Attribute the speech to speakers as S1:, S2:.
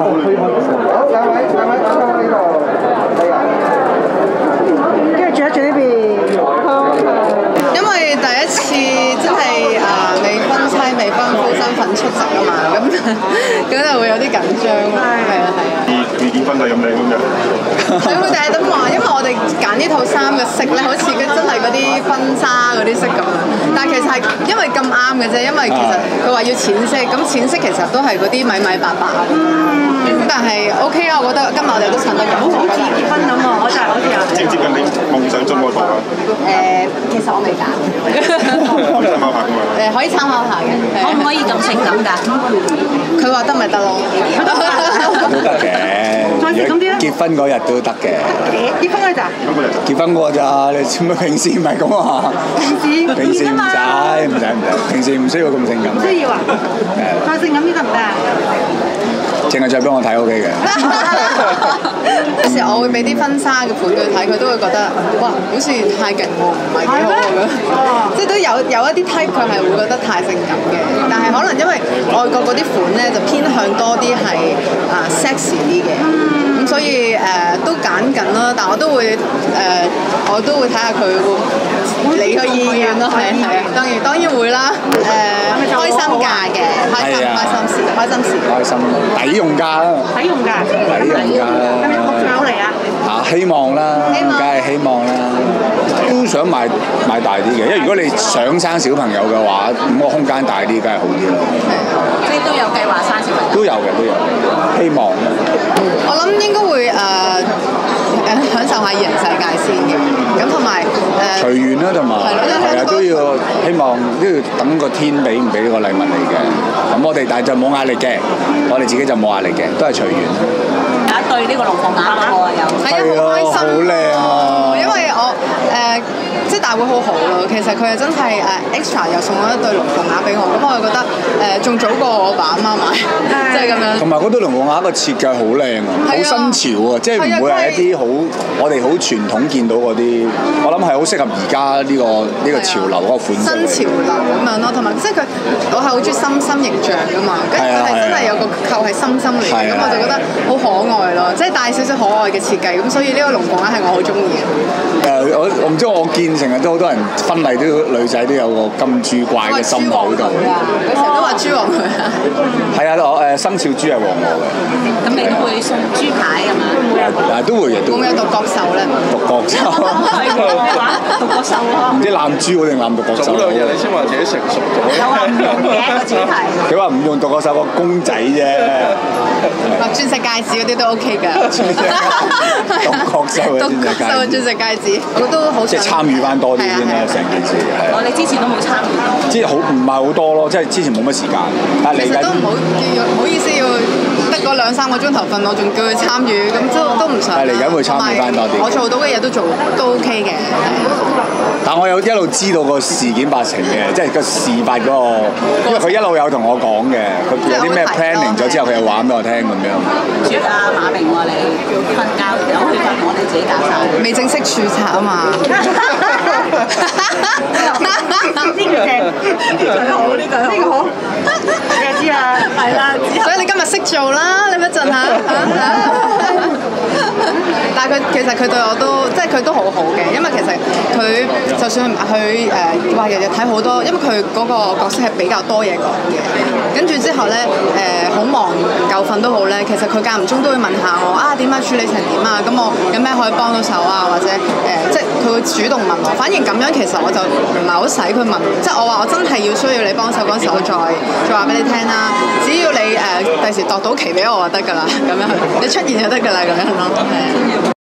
S1: 跟住轉一轉呢邊。
S2: 因為第一次真係未婚妻未婚夫身份出席啊嘛，咁就會有啲緊張咯。係啊。
S3: 未結婚就咁靚咁樣。
S2: 佢哋係咁話，因為我哋揀呢套衫嘅色咧，好似真係嗰啲婚紗嗰啲色咁樣。但係其實係因為咁啱嘅啫，因為其實佢話要淺色，咁淺色其實都係嗰啲米米白白。咁但係 OK 啊，我覺得今日我哋都襯得好似結婚咁喎，我就係好似有。
S3: 接唔接近你夢想中嗰套啊？
S2: 其實我未揀。
S3: 可以參考下㗎嘛？
S2: 可以參考下嘅。
S4: 可唔可以咁性感㗎？
S2: 佢話得咪得咯。
S5: 都得嘅。結婚嗰日都得嘅。
S1: 結婚嗰陣？
S5: 結婚嗰咋？你平時唔係咁啊？平時唔使，平時唔需要咁性感。
S1: 唔需要啊？再性感啲得唔得啊？
S5: 淨係着俾我睇 OK 嘅。
S2: 有時我會俾啲婚紗嘅款佢睇，佢都會覺得哇，好似太勁喎，唔係幾好咁。即係都有一啲 type 佢係會覺得太性感嘅，但係可能因為外國嗰啲款咧就偏向多啲係sexy 啲嘅，咁所以都揀緊啦。但我都會睇下佢會你個意願咯，係啊，當然會啦。開心價嘅，開心事。
S5: 抵用價啦，
S1: 抵用㗎，係咪學長嚟啊？
S5: 希望啦，梗係希望啦，都想買大啲嘅，因為如果你想生小朋友嘅話，咁個空間大啲，梗係好啲啦。
S4: 即係都有計劃生小朋友。
S5: 都有嘅，希望。
S2: 我諗應該會享受下二人世界先嘅，咁同埋
S5: 隨緣啦，同埋係啊，都要希望都要等個天俾唔俾呢個禮物你嘅。咁我哋但係就冇壓力嘅，我哋自己就冇壓力嘅，都係隨緣。
S4: 有一對呢個龍鳳鈪喎，有
S2: 係啊，好開心，
S5: 好靚啊！
S2: 因為我即係大會好好咯，其實佢係真係extra 又送咗一對龍鳳鈪俾我，咁我就覺得仲早過我爸阿媽買，即係咁樣。
S5: 同埋嗰對龍鳳鈪個設計好靚啊，好新潮啊，即係唔會係一啲好我哋好傳統見到嗰啲，我諗係好適合而家呢個潮流嗰個款式。新潮流咁樣咯，同埋即係佢，
S2: 我係好中意心形象噶嘛，跟住佢係真係有個扣係心嚟嘅，咁我就覺得好可愛咯，即係帶少少可愛嘅設計，咁所以呢個龍鳳鈪係我好中意嘅。
S5: 我唔知我見成日都好多人婚禮都女仔都有個金豬怪嘅心喺度。
S2: 佢成日都話豬王佢啊。
S5: 係啊，生肖豬係旺我嘅。
S4: 咁你都會送豬牌咁啊？
S5: 都會嘅，都會。
S2: 會唔會有獨角獸咧？
S5: 獨角獸。
S4: 係喎，獨角獸喎。
S5: 唔知攬豬好定攬獨角獸？
S3: 早兩日你先話自己成熟咗。
S4: 有話唔用嘅個主題。
S5: 佢話唔用獨角獸個公仔啫。
S2: 鑽石戒指嗰啲都 OK 㗎。
S5: 獨角獸嘅
S2: 鑽石戒指，我都好
S5: 即係參與翻多啲先啦，成件事係。
S4: 我哋之前都冇參與。
S5: 即係唔係好多咯，即係之前冇乜時間。但係嚟緊
S2: 其實都唔好意思要得嗰2-3個鐘頭瞓，我仲叫佢參與，咁都唔想。
S5: 係嚟緊會參與翻多啲。
S2: 我做到嘅嘢都OK 嘅。
S5: 但我有一路知道個事件八成嘅，即係個事發嗰個，因為佢一路有同我講嘅，佢有啲咩 planning 咗之後，佢又話俾我聽咁樣。
S4: 主要阿馬明話你瞓覺有去瞓，我哋自己搞晒。
S2: 未正式註冊啊嘛。
S1: 呢個正，好呢個好，你又知啊？
S4: 係啦，
S2: 所以你今日識做啦，你咪陣下。但係其實佢對我都即係佢都好好嘅，因為其實佢就算佢話日日睇好多，因為佢嗰個角色係比較多嘢講嘅。跟住之後咧好忙唔夠瞓都好咧，其實佢間唔中都會問下我點樣處理成點啊？咁我有咩可以幫到手啊？或者即係佢會主動問我。反而咁樣其實我就唔係好使佢問，即係我話我真係要需要你幫手嗰陣時，我再話俾你聽啦。只要你第時度到期俾我就得㗎啦，咁樣你出現就得㗎啦，咁樣咯。